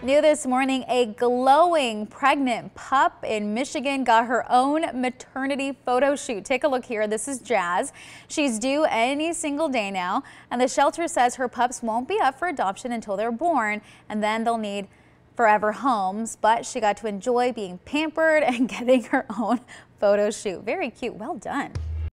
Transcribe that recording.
New this morning, a glowing pregnant pup in Michigan got her own maternity photo shoot. Take a look here. This is Jazz. She's due any single day now, and the shelter says her pups won't be up for adoption until they're born, and then they'll need forever homes. But she got to enjoy being pampered and getting her own photo shoot. Very cute. Well done.